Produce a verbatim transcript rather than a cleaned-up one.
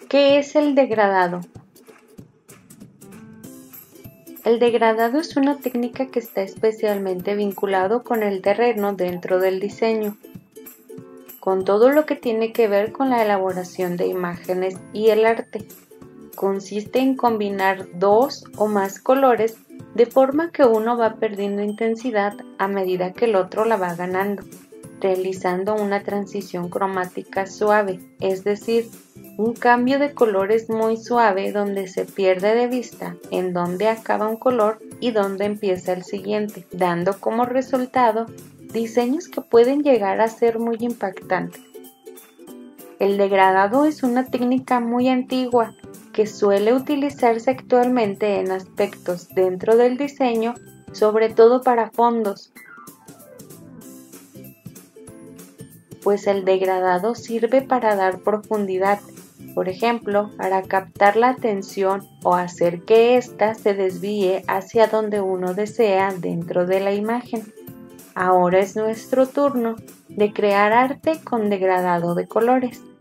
¿Qué es el degradado? El degradado es una técnica que está especialmente vinculado con el terreno dentro del diseño, con todo lo que tiene que ver con la elaboración de imágenes y el arte. Consiste en combinar dos o más colores de forma que uno va perdiendo intensidad a medida que el otro la va ganando, realizando una transición cromática suave, es decir, un cambio de colores muy suave donde se pierde de vista en dónde acaba un color y dónde empieza el siguiente, dando como resultado diseños que pueden llegar a ser muy impactantes. El degradado es una técnica muy antigua que suele utilizarse actualmente en aspectos dentro del diseño, sobre todo para fondos, pues el degradado sirve para dar profundidad, por ejemplo, para captar la atención o hacer que ésta se desvíe hacia donde uno desea dentro de la imagen. Ahora es nuestro turno de crear arte con degradado de colores.